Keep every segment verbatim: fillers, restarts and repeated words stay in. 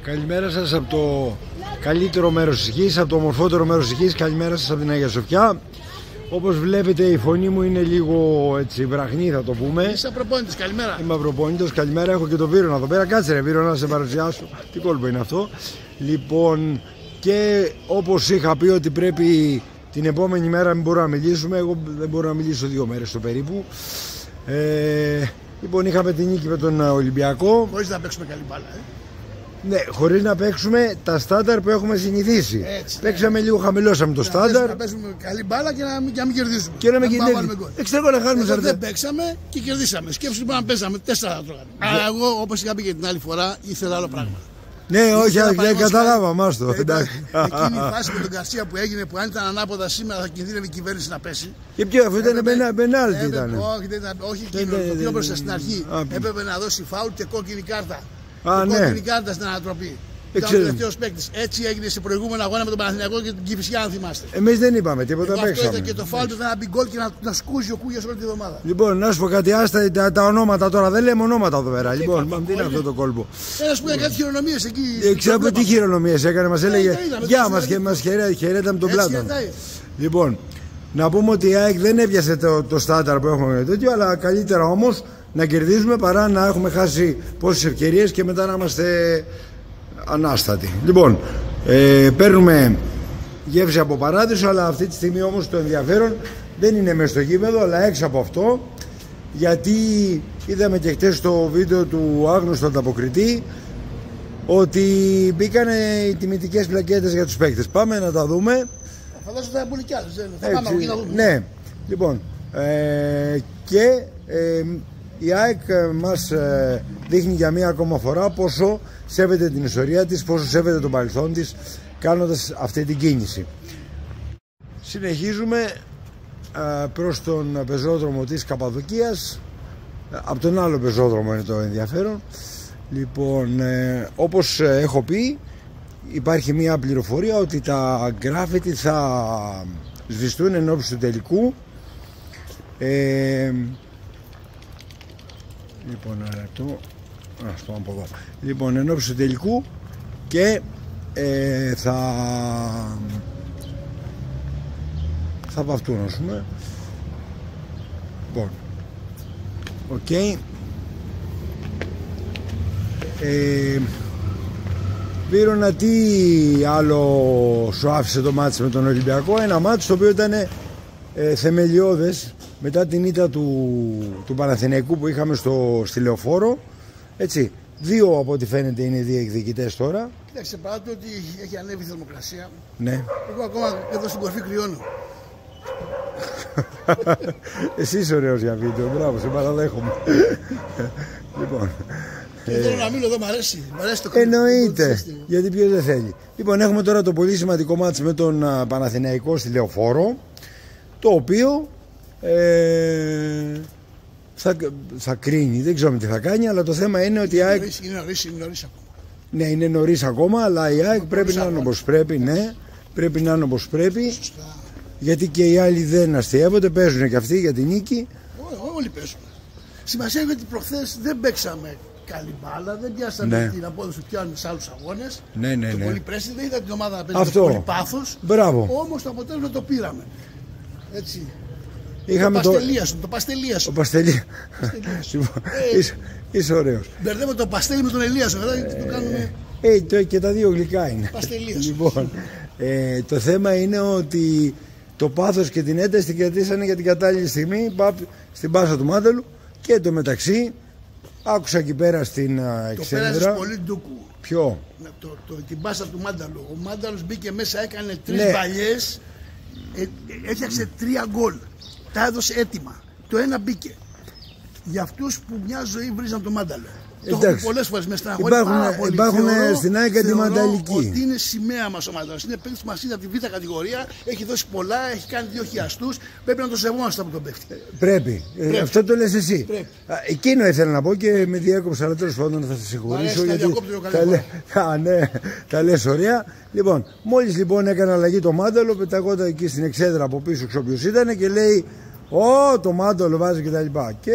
Καλημέρα σας από το καλύτερο μέρος της γης, από το ομορφότερο μέρος της γης. Καλημέρα σας από την Αγία Σοφιά. Όπως βλέπετε η φωνή μου είναι λίγο έτσι βραχνή, θα το πούμε. Είσαι προπόνητος, καλημέρα. Είμαι προπόνητος, καλημέρα. Έχω και τον Βίρονα εδώ πέρα. Κάτσε ρε Βίρονα να σε παρουσιάσω. Τι κόλπο είναι αυτό. Λοιπόν, και όπως είχα πει ότι πρέπει την επόμενη μέρα μην μπορούμε να μιλήσουμε, εγώ δεν μπορώ να μιλήσω δύο μέρες στο περίπου. Ε, λοιπόν, είχαμε την νίκη με τον Ολυμπιακό. Χωρίς να παίξουμε καλή μπάλα, ε. Ναι, χωρίς να παίξουμε τα στάνταρ που έχουμε συνηθίσει. Έτσι, παίξαμε ναι. λίγο, χαμηλώσαμε το να στάνταρ. Να παίζουμε καλή μπάλα και να μην, και να μην κερδίσουμε. Και να μην κερδίσουμε. Εξτρέχω να χάνουμε σαρδέ. Δεν παίξαμε και κερδίσαμε. Σκέψου να παίζαμε τέσσερα τρώγαμε. Αλλά εγώ, όπως είχα πει και την άλλη φορά, ήθελα άλλο πράγμα. Ναι, όχι, δεν κατάλαβα, μας το. Εκείνη η φάση με τον Γκαρσία που έγινε, που αν ήταν ανάποδα σήμερα θα κινδύνευε η κυβέρνηση να πέσει. Και ποιο, αυτό ήταν πενάλτι ήταν. Όχι εκείνο, το πιο μπροστά στην αρχή. Έπρεπε να δώσει φάουλ και κόκκινη κάρτα. Α, ναι. Κόκκινη κάρτα στην ανατροπή. Ήταν ο τελευταίος παίκτης. Έτσι έγινε σε προηγούμενο αγώνα με τον Παναθηναϊκό και την Κηφισιά, αν θυμάστε. Εμείς δεν είπαμε τίποτα, παίξαμε. Αυτό ήταν και το φάουλ του, ήταν να μπει γκολ και να, να σκούζει ο Κούγιας όλη τη βδομάδα. Λοιπόν, να σου πω κάτι, άστα τα, τα ονόματα τώρα, δεν λέμε ονόματα εδώ πέρα. Λοιπόν, τι είναι αυτό το κόλπο. Ένας που έκανε κάτι χειρονομίες εκεί. Ε, ξέρω τι χειρονομίες έκανε, μας έλεγε γεια μας και μας χαιρέτα με τον Πλάτων. Λοιπόν, να πούμε ότι η ΑΕΚ δεν έπιασε το, το στάνταρ που έχουμε τέτοιο, αλλά καλύτερα όμως να κερδίζουμε παρά να έχουμε χάσει πόσες ευκαιρίες και μετά να είμαστε ανάστατοι. Λοιπόν, ε, παίρνουμε γεύση από παράδεισο, αλλά αυτή τη στιγμή όμως το ενδιαφέρον δεν είναι μέσα στο γήπεδο, αλλά έξω από αυτό, γιατί είδαμε και χτες στο βίντεο του άγνωστου ανταποκριτή ότι μπήκανε οι τιμητικές πλακέτες για τους παίκτες. Πάμε να τα δούμε. Φαντάζομαι θα είναι κι άλλες, θα πάμε από εκεί να δούμε. Ναι, λοιπόν, ε, και ε, η ΑΕΚ μας ε, δείχνει για μία ακόμα φορά πόσο σέβεται την ιστορία της, πόσο σέβεται τον παρελθόν της, κάνοντας αυτή την κίνηση. Συνεχίζουμε ε, προς τον πεζόδρομο της Καπαδοκίας. Από τον άλλο πεζόδρομο είναι το ενδιαφέρον. Λοιπόν, ε, όπως έχω πει, υπάρχει μία πληροφορία ότι τα γκράφιτι θα σβηστούν εν ώψη του τελικού. Ε, λοιπόν, ένα λεπτό. Ας πάμε από εδώ. Λοιπόν, εν ώψη του τελικού και ε, θα θα βαφτούν, ας πούμε. Λοιπόν, οκ. Okay. Ε, Βίρονα, τι άλλο σου άφησε το μάτς με τον Ολυμπιακό? Ένα μάτς το οποίο ήταν ε, θεμελιώδες μετά την ήττα του, του Παναθηναϊκού που είχαμε στο, στη Λεωφόρο. Έτσι, δύο από ό,τι φαίνεται είναι οι διεκδικητές τώρα. Κοίταξε, παρά το ότι έχει ανέβει η θερμοκρασία, ναι. Εγώ ακόμα εδώ στην κορφή κρυώνω. Εσύ είσαι ωραίος για βίντεο, μπράβο, σε παραδέχομαι. Λοιπόν, και ε... θέλω να μείνω εδώ, μ' αρέσει. Μ' αρέσει το εννοείται, γιατί ποιος δεν θέλει. Λοιπόν, έχουμε τώρα το πολύ σημαντικό μάτς με τον Παναθηναϊκό στη Λεωφόρο, το οποίο ε, θα, θα κρίνει, δεν ξέρω τι θα κάνει, αλλά το θέμα είναι ότι η ΑΕΚ... Είναι νωρίς, είναι νωρίς ακόμα. Ναι, είναι νωρίς ακόμα, αλλά η ΑΕΚ πρέπει να είναι όπως πρέπει, ναι, πρέπει να είναι όπως πρέπει. Σωστά. Γιατί και οι άλλοι δεν αστειεύονται, παίζουν και αυτοί για την νίκη. Ό, όλοι παίζουν. Σημασία είναι ότι προχθές δεν παίξαμε καλή μπάλα, δεν πιάσαμε ναι. την απόδοση που πιάνουν σε άλλους αγώνες. Ναι, ναι, ναι. Το πολύ πρέσι, δεν είδα την ομάδα να παίζει πολύ πάθος. Μπράβο. Όμως το αποτέλεσμα το πήραμε. Έτσι. Είχαμε το παστελίασον, το παστελίασον. Το παστελίασον. Είσαι ωραίος. Μπερδεύω το παστέλι με τον Ελίασον, δηλαδή το κάνουμε... Ε, και τα δύο γλυκά είναι. Παστελίασον. Λοιπόν, ε, το θέμα είναι ότι το πάθος και την ένταση την κρατήσανε για την κατάλληλη στιγμή στην πάσα του Μάνταλου και εντωμεταξύ άκουσα εκεί πέρα στην εξέδρα. Το πέρασες πολύ ντούκου. Ποιο? Το, το, την πάσα του Μάνταλου. Ο Μάνταλος μπήκε μέσα, έκανε τρεις ναι. μπαλιές, ε, έφτιαξε τρία γκολ. Τα έδωσε έτοιμα. Το ένα μπήκε. Για αυτούς που μια ζωή βρίζαν το Μάνταλο. Το έχω πει πολλές φορές με στεναχώρια. Υπάρχουν, υπάρχουν στην ΑΕΚ αντιμανταλικοί. Ότι είναι σημαία μας ο Μάνταλος. Είναι παίκτης που μας είδε από τη β' κατηγορία. Έχει δώσει πολλά, έχει κάνει δύο χιαστούς. Πρέπει να το σεβόμαστε από τον παίκτη. Πρέπει. Πρέπει. Ε, αυτό το λες εσύ. Α, εκείνο ήθελα να πω και με διέκοψα, αλλά τέλος πάντων θα σε συγχωρήσω. Γιατί τα, λέ, α, ναι, τα λες ωραία. Λοιπόν, μόλις λοιπόν έκανε αλλαγή το Μάνταλο, πεταγόταν εκεί στην εξέδρα από πίσω, όποιος ήταν και λέει: Ω, το Μάνταλο βάζει κτλ. Και, και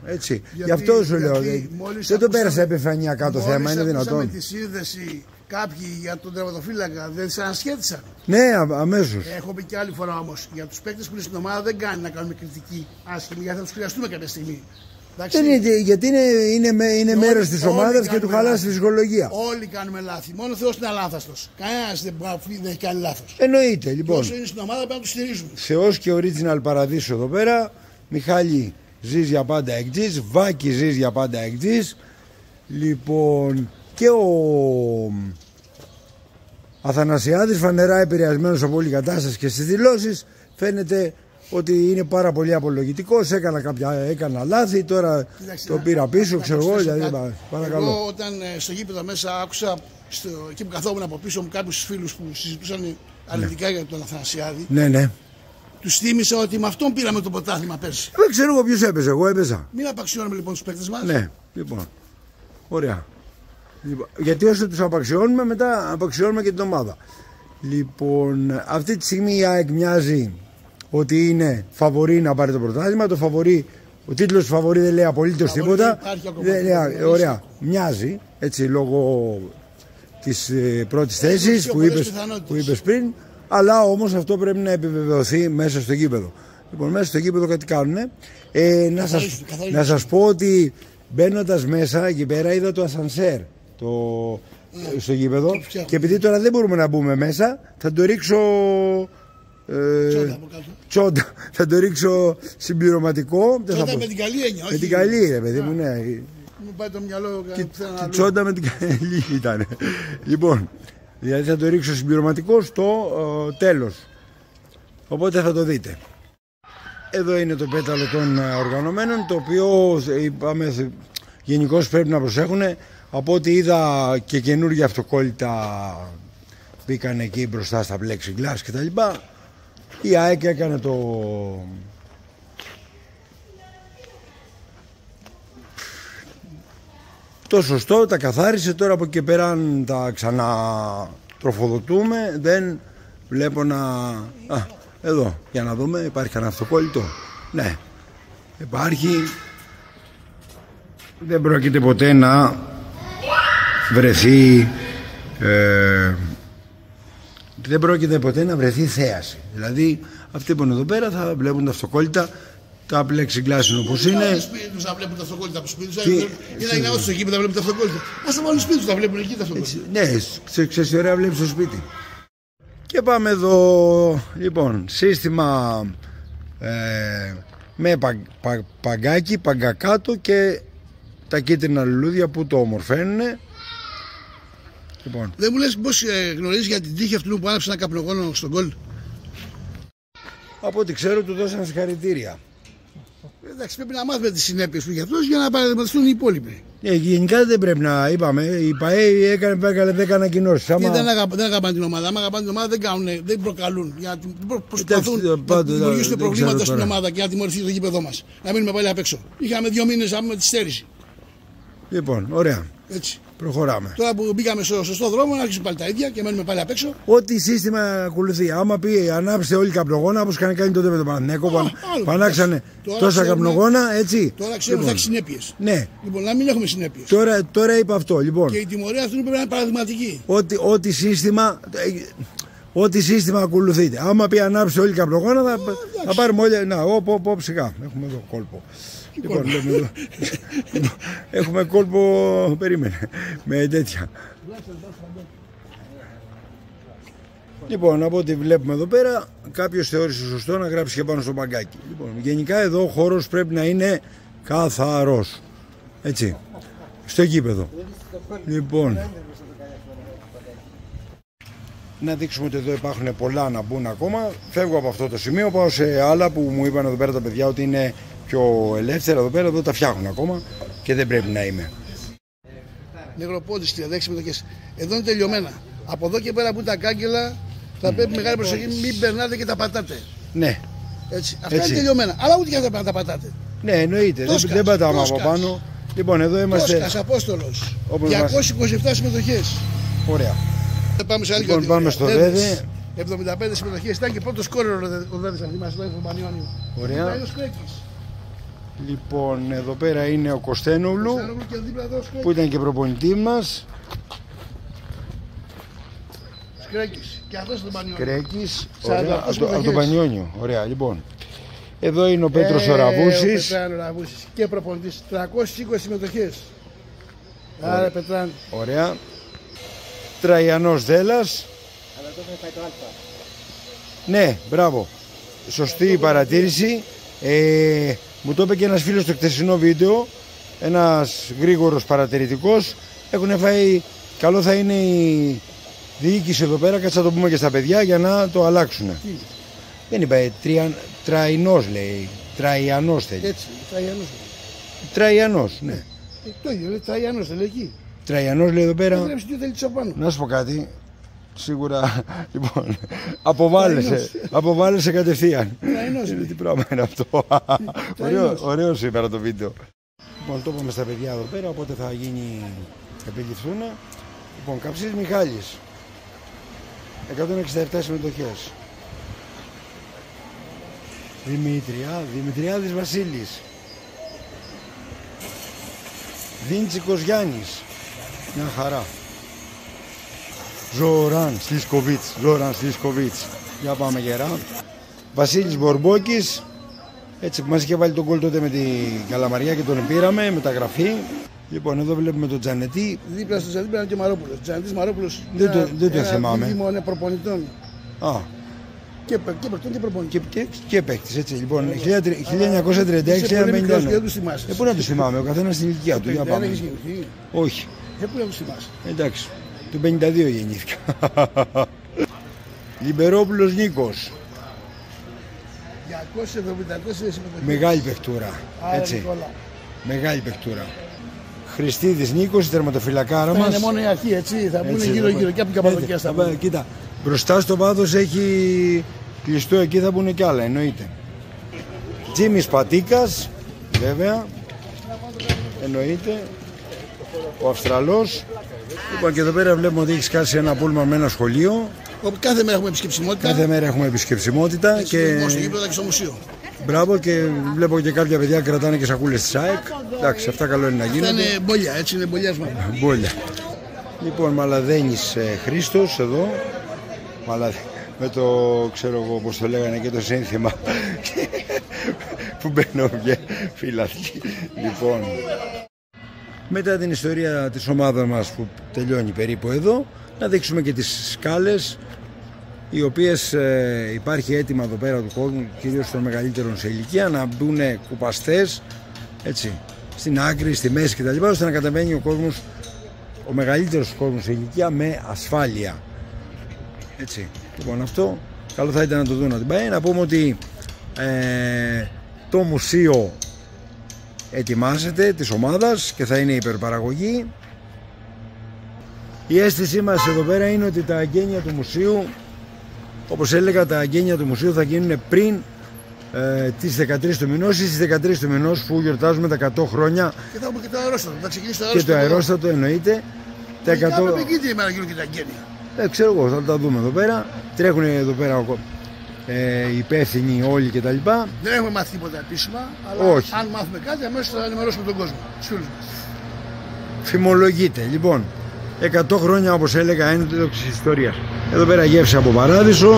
Έτσι. Γιατί, Γι' αυτό σου λέω. Δεν το πέρασα επιφανειακά το θέμα, είναι δυνατόν. Με τη σύνδεση κάποιοι για τον τερματοφύλακα δεν σε ανασχέτησαν. Ναι, αμέσως. Έχω πει και άλλη φορά όμως. Για τους παίκτες που είναι στην ομάδα δεν κάνει να κάνουμε κριτική άσχημη, γιατί θα τους χρειαστούμε κάποια στιγμή. Δεν είναι, γιατί είναι, είναι, είναι μέρος της ομάδας και του χαλάσει τη ψυχολογία. Όλοι κάνουμε λάθη. Μόνο ο Θεός είναι αλάθαστος. Κανένας δεν, δεν έχει κάνει λάθος. Εννοείται λοιπόν. Όσο είναι στην ομάδα πρέπει να του στηρίζουμε. Θεός και original παραδείσου εδώ πέρα. Μιχάλη, ζεις για πάντα εκτζής. Βάκη, ζεις για πάντα εκτζής. Λοιπόν, και ο Αθανασιάδης, φανερά επηρεασμένος από όλη η κατάσταση και στις δηλώσεις, φαίνεται ότι είναι πάρα πολύ απολογητικός. Έκανα κάποια έκανα λάθη, τώρα Κοιτάξτε, το πήρα πίσω, ξέρω εγώ. Δηλαδή, παρακαλώ. Εγώ όταν ε, στο γήπεδο μέσα άκουσα, στο, εκεί που καθόμουν από πίσω μου, κάποιους φίλους που συζητούσαν αρνητικά ναι. για τον Αθανασιάδη. Ναι, ναι. Τους θύμισα ότι με αυτόν πήραμε το πρωτάθλημα πέρσι. Δεν ξέρω εγώ ποιος έπαιζε, εγώ έπαιζα. Μην απαξιώνουμε λοιπόν τους παίκτες μας. Ναι, λοιπόν. Ωραία. Λοιπόν, γιατί όσο τους απαξιώνουμε, μετά απαξιώνουμε και την ομάδα. Λοιπόν, αυτή τη στιγμή η ΑΕΚ μοιάζει ότι είναι φαβορί να πάρει το πρωτάθλημα. Το φαβορί, ο τίτλος του φαβορί δεν λέει απολύτως τίποτα. Δεν λέει, ωραία, μοιάζει έτσι λόγω της ε, πρώτης θέσης που είπες, που είπες πριν. Αλλά όμως αυτό πρέπει να επιβεβαιωθεί μέσα στο γήπεδο. Λοιπόν, μέσα στο γήπεδο κάτι κάνουνε. Ε, να, σας, να σας πω ότι μπαίνοντας μέσα εκεί πέρα είδα το ασανσέρ το, yeah. στο γήπεδο. Και επειδή τώρα δεν μπορούμε να μπούμε μέσα, θα το ρίξω. Ε, τσόντα από κάτω. Τσόντα. Θα το ρίξω συμπληρωματικό. Τσόντα με την καλή έννοια. Με την καλή, ρε παιδί μου, ναι. Μου πάει το μυαλό και, και τσόντα με την καλή ήταν. Λοιπόν, δηλαδή θα το ρίξω συμπληρωματικό στο ε, τέλος. Οπότε θα το δείτε. Εδώ είναι το πέταλο των οργανωμένων, το οποίο είπαμε γενικώς πρέπει να προσέχουν. Από ό,τι είδα και καινούργια αυτοκόλλητα μπήκαν εκεί μπροστά στα plexiglass και τα λοιπά. Η ΑΕΚ έκανε το... το σωστό, τα καθάρισε. Τώρα από εκεί και πέρα αν τα ξανατροφοδοτούμε δεν βλέπω να... Α, εδώ, για να δούμε, υπάρχει κανένα αυτοκόλλητο. Ναι, υπάρχει. Δεν πρόκειται ποτέ να βρεθεί ε, δεν πρόκειται ποτέ να βρεθεί θέαση. Δηλαδή αυτοί που είναι εδώ πέρα θα βλέπουν τα αυτοκόλλητα. Τα plexiglass είναι όπως είναι. Δεν σπίτι τους να βλέπουν τα αυτοκόλλητα από σπίτι τους. Είναι να είναι όσοι εκεί που τα βλέπουν τα αυτοκόλλητα. Ας τα βάλουν σπίτι τους, τα βλέπουν εκεί τα αυτοκόλλητα. Ναι, ξέρεις τι ωραία βλέπεις στο σπίτι. Και πάμε εδώ, λοιπόν, σύστημα ε, με πα, πα, παγκάκι, παγκακάτω και τα κίτρινα λουλούδια που το ομορφαίνουν. Λοιπόν. Δεν μου λες πως ε, γνωρίζεις για την τύχη αυτού που άναψε ένα καπνογόνο στον γκολ? Από ό,τι ξέρω του δώσαν συγχαρητήρια. Εντάξει, πρέπει να μάθουμε τις συνέπειες του για αυτούς για να παραδειγματιστούν οι υπόλοιποι. Ε, γενικά δεν πρέπει να είπαμε. Η ΠΑΕ έκανε, έκανε δέκα ανακοινώσεις. Άμα... Δεν, αγαπά, δεν αγαπάνε την ομάδα. Άμα αγαπάνε την ομάδα δεν, κάνουν, δεν προκαλούν. Για να προσπαθούν να δημιουργήσουν προβλήματα στην ομάδα και να τιμωρηθεί το γήπεδο μας. Να μείνουμε πάλι απ' έξω. Είχαμε δύο μήνες με τη στέρηση. Λοιπόν, ωραία. Έτσι. Προχωράμε. Τώρα που μπήκαμε στο σωστό δρόμο, να αρχίσουμε πάλι τα ίδια και μένουμε πάλι απ' έξω. Ό,τι σύστημα ακολουθεί. Άμα πει ανάψτε όλοι καπνογόνα, όπως είχαν κάνει τότε με τον Παναθηναϊκό, πανάξανε τόσα καπνογόνα, έτσι. Τώρα ξέρουμε ότι θα έχει συνέπειες. Ναι. Λοιπόν, να μην έχουμε συνέπειες. Τώρα, τώρα είπα αυτό. Λοιπόν. Και η τιμωρία αυτή πρέπει να είναι παραδειγματική. Ό,τι, ό,τι σύστημα. Ό,τι σύστημα ακολουθείτε. Άμα πει ανάψτε όλοι καπνογόνα, θα, θα πάρουμε όλοι. Να, όπ, όπ, σιγά. Έχουμε εδώ κόλπο. Λοιπόν, λέμε, έχουμε κόλπο, περίμενε, με τέτοια. Λοιπόν, από ό,τι βλέπουμε εδώ πέρα, κάποιος θεώρησε σωστό να γράψει και πάνω στο μπαγκάκι. Λοιπόν, γενικά εδώ ο χώρος πρέπει να είναι καθαρός. Έτσι, στο γήπεδο. Λοιπόν, να δείξουμε ότι εδώ υπάρχουν πολλά να μπουν ακόμα. Φεύγω από αυτό το σημείο, πάω σε άλλα που μου είπαν εδώ πέρα τα παιδιά ότι είναι πιο ελεύθερα εδώ πέρα, εδώ τα φτιάχνουν ακόμα και δεν πρέπει να είμαι. Νεγροπόντις και δέξει συμμετοχές. Εδώ είναι τελειωμένα. Από εδώ και πέρα που τα κάγκελα θα mm. πρέπει μεγάλη προσοχή, μην περνάτε και τα πατάτε. Ναι. Έτσι. Αυτά Έτσι. είναι τελειωμένα. Αλλά ούτε και αυτά να τα πατάτε. Ναι, εννοείται. Τόσκας, δεν πατάμε από πάνω. Λοιπόν, εδώ είμαστε. Τόσκας, Απόστολος. διακόσιες είκοσι επτά συμμετοχές. Ωραία. Πάμε σε άλλη λοιπόν, πάμε στο ΔΕΔΕ. εβδομήντα πέντε συμμετοχές. Ήταν και πρώτο σκόρερ ο ΔΕΔΕ αυτή μας εδώ, Πανιόνιο. Ωραία. Λοιπόν, εδώ πέρα είναι ο Κωστένογλου που ήταν και προπονητή μας. Σκρέκης. Και αυτός τον Πανιόνιο. Σκρέκης, ωραία, από τον Πανιόνιο. Ωραία, λοιπόν. Εδώ είναι ο Πέτρος ε, ο Ραβούσης. Ο Ραβούσης και προπονητής. τριακόσιες είκοσι συμμετοχές. Άρα Πετράν. Ωραία. Τραϊανός Δέλλας. Αλλά τότε θα πάει το Α. Ναι, μπράβο. Σωστή η παρατήρηση. Ε, μου το είπε και ένας φίλος στο χτεσινό βίντεο. Ένας γρήγορος παρατηρητικός. Έχουν φάει. Καλό θα είναι η διοίκηση εδώ πέρα. Κάτσε να το πούμε και στα παιδιά για να το αλλάξουν. Τι? Δεν είπα. Τρια, τραϊνός λέει. Τραϊανός θέλει. Έτσι. Τραϊανός. Τραϊανός, ναι. Ε, το ίδιο λέει. Τραϊανός δεν λέει εκεί. Τραϊανός λέει εδώ πέρα. Να σου πω κάτι. Σίγουρα, λοιπόν, αποβάλλεσαι, αποβάλλεσαι κατευθείαν. Τι πράγμα είναι αυτό. Ωραίο, ωραίο σήμερα το βίντεο. Λοιπόν, το είπαμε στα παιδιά εδώ πέρα, οπότε θα γίνει, θα επιληφθούν. Λοιπόν, Καψής Μιχάλης, εκατόν εξήντα επτά συμμετοχές. Δημήτρια, Δημητριάδης Βασίλης. Δίντσικος Γιάννης, μια χαρά. Ζωράν Σλίσκοβιτς, Ζωράν Σλίσκοβιτς. Για πάμε γερά. Βασίλης Μπορμπόκης. Έτσι που μας είχε βάλει τον γκολ τότε με την Καλαμαριά και τον πήραμε, μεταγραφή. Λοιπόν, εδώ βλέπουμε τον Τζανετή. Δίπλα στο Τζανετή πήραν και ο Μαρόπουλος. Τζανετής Μαρόπουλος. Δεν το, δεν το θυμάμαι. Δίδυμο προπονητών. Α. Και, και παιχτών και προπονητών. Και, και, και παίκτης, έτσι. Λοιπόν, χίλια εννιακόσια τριάντα έξι χίλια εννιακόσια πενήντα ένα. Ε, πού να τους θυμάμαι, ο καθένας στην ηλικία του. Για πάμε. Όχι. Ε, πού να τους θυμάσαι. Εντάξει. Το πενήντα δύο γεννήθηκα. Λιμπερόπουλος Νίκος. διακόσιες εβδομήντα τέσσερις συμμετοχές. Μεγάλη παιχτούρα. Έτσι. Νικόλα. Μεγάλη παιχτούρα. Χριστίδης Νίκος, η τερματοφυλακάρα μας. Είναι μόνο η αρχή, έτσι. Θα μπουν γύρω-γύρω και από την Καπαδοκία στα πάντα. Κοίτα, μπροστά στο βάθος έχει κλειστό, εκεί θα μπουν κι άλλα, εννοείται. Τζίμις Πατίκας, βέβαια. Εννοείται. Ο Αυστραλός. Λοιπόν, και εδώ πέρα βλέπουμε ότι έχει σκάσει ένα πούλμα με ένα σχολείο. Κάθε μέρα έχουμε επισκεψιμότητα. Κάθε μέρα έχουμε επισκεψιμότητα. Και στο γήπεδο και στο μουσείο. Μπράβο, και βλέπω και κάποια παιδιά κρατάνε και σακούλες της ΑΕΚ. Εντάξει, αυτά καλό είναι να γίνονται. Αυτά είναι μπόλια, έτσι είναι μπολιάσματα. Μπόλια. Λοιπόν, Μαλαδένης ε, Χρήστος εδώ. Μαλαδε... Με το, ξέρω εγώ πώς το λέγανε, και το σύνθημα που μπαίνω και φυλακή. Λοιπόν, μετά την ιστορία της ομάδας μας που τελειώνει περίπου εδώ, να δείξουμε και τις σκάλες, οι οποίες ε, υπάρχει έτοιμα εδώ πέρα του κόσμου, κυρίως των μεγαλύτερων σε ηλικία, να μπουν κουπαστές, έτσι, στην άκρη, στη μέση κτλ, ώστε να κατεβαίνει ο κόσμος, ο μεγαλύτερος κόσμος σε ηλικία, με ασφάλεια. Έτσι. Λοιπόν, αυτό καλό θα ήταν να το δουν να την πάει. Να πούμε ότι ε, το μουσείο ετοιμάζεται της ομάδας και θα είναι υπερπαραγωγή. Η αίσθησή μας εδώ πέρα είναι ότι τα εγγένεια του μουσείου, όπως έλεγα, τα εγγένεια του μουσείου θα γίνουν πριν ε, τις δεκατρείς του μηνός ή στις δεκατρείς του μηνός, που γιορτάζουμε τα εκατό χρόνια. Και θα έχουμε και το αερόστατο. Θα ξεκινήσει το αερόστατο. Και το αερόστατο εννοείται. Τα εκατό... Και εκεί την ημέρα γίνουν και τα εγγένεια. Ε, ξέρω εγώ, θα τα δούμε εδώ πέρα. Τρέχουν εδώ πέρα ε, οι υπεύθυνοι όλοι κτλ. Δεν έχουμε μάθει τίποτα επίσημα, αλλά όχι. Αν μάθουμε κάτι, αμέσως θα ενημερώσουμε τον κόσμο, τους φίλους μας. Φημολογείται. Λοιπόν, εκατό χρόνια, όπως έλεγα, ένδοξης ιστορίας. Εδώ πέρα γεύση από Παράδεισο,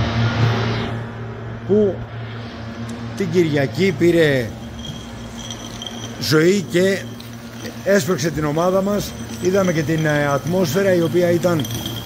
που την Κυριακή πήρε ζωή και έσπρωξε την ομάδα μας. Είδαμε και την ατμόσφαιρα, η οποία ήταν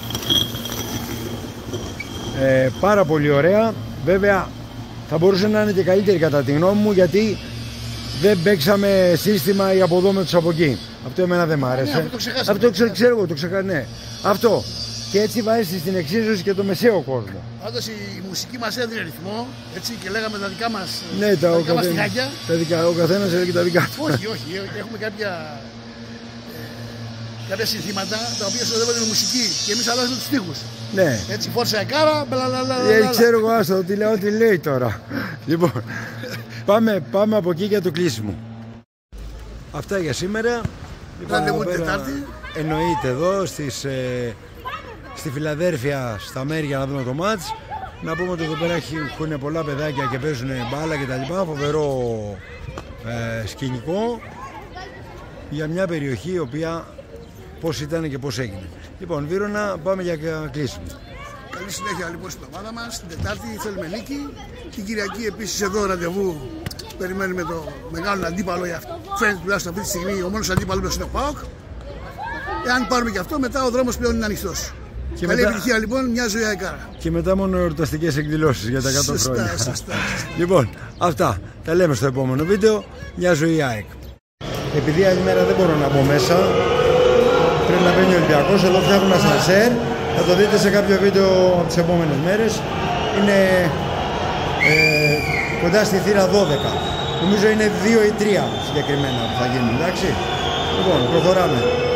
ε, πάρα πολύ ωραία. Βέβαια θα μπορούσε να είναι και καλύτερη κατά τη γνώμη μου, γιατί δεν παίξαμε σύστημα ή από εδώ με τους από εκεί. Αυτό εμένα δεν μ' άρεσε. Ναι, αυτό το ξεχάσαμε. Αυτό ξέρω, ξέρω εγώ, το ξεχάσαμε. Ναι. Αυτό. Και έτσι βάζει στην εξίσωση και το μεσαίο κόσμο. Πάντως η μουσική μας έδινε ρυθμό, έτσι, και λέγαμε τα δικά μας, ναι, τα, τα δικά ο μας τυχάκια. Τα δικά, ο καθένας έλεγε τα δικά του. Όχι, όχι, έχουμε κάποια, ε, κάποια συνθήματα τα οποία συνοδεύονται με μουσική και εμείς αλλάζουμε τους στίχους. Ναι. Έτσι, φόρσα εκάρα, μπλαλαλαλα. Ε, ξέρω εγώ, άστο, τι λέω, τι λέει τώρα. Λοιπόν, πάμε, πάμε από εκεί για το κλείσιμο. Αυτά για σήμερα. Ραντεβού την Τετάρτη. Εννοείται εδώ στις, ε, στη Φιλαδέρφια, στα μέρη, για να δούμε το μάτς. Να πούμε ότι εδώ πέρα έχουν πολλά παιδάκια και παίζουν μπάλα και τα λοιπά. Φοβερό ε, σκηνικό για μια περιοχή η οποία πώς ήταν και πώς έγινε. Λοιπόν, Βύρωνα, πάμε για κλείσιμο. Καλή συνέχεια λοιπόν στην ομάδα μας. Την Τετάρτη θέλουμε νίκη. Την Κυριακή επίσης εδώ ραντεβού. Περιμένουμε το μεγάλο αντίπαλο για αυτό. Φαίνεται τουλάχιστον αυτή τη στιγμή ο μόνος αντίπαλος είναι ο ΠΑΟΚ. Εάν πάρουμε και αυτό, μετά ο δρόμος πλέον είναι ανοιχτός. Και καλή μετά... επιτυχία λοιπόν, μια ζωή αεκάρα. Και μετά μόνο εορταστικές εκδηλώσεις για τα εκατό σωστά, χρόνια. Σωστά, σωστά. Λοιπόν, αυτά. Τα λέμε στο επόμενο βίντεο. Μια ζωή ΑΕΚ. Επειδή άλλη μέρα δεν μπορώ να μπω μέσα, πρέπει να μπαίνει ο Ολυμπιακός. Εδώ φτιάχνουμε ασανσέρ. Θα το δείτε σε κάποιο βίντεο από τις επόμενες μέρες. Είναι ε, κοντά στη θύρα δώδεκα. Νομίζω είναι δύο ή τρία συγκεκριμένα που θα γίνουν, εντάξει. Λοιπόν, προχωράμε.